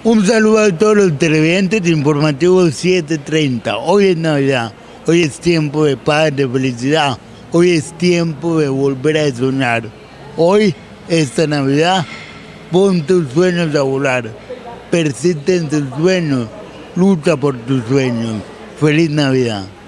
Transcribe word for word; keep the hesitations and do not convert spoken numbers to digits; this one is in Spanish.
Un saludo a todos los televidentes de Informativo siete treinta. Hoy es Navidad, hoy es tiempo de paz, de felicidad, hoy es tiempo de volver a soñar. Hoy, esta Navidad, pon tus sueños a volar, persiste en tus sueños, lucha por tus sueños. ¡Feliz Navidad!